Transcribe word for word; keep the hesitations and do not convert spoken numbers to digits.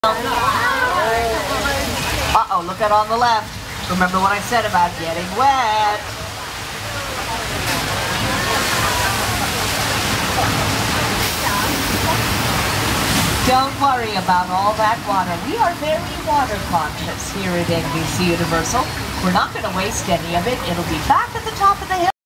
Uh-oh, look out on the left. Remember what I said about getting wet. Don't worry about all that water. We are very water conscious here at N B C Universal. We're not going to waste any of it. It'll be back at the top of the hill.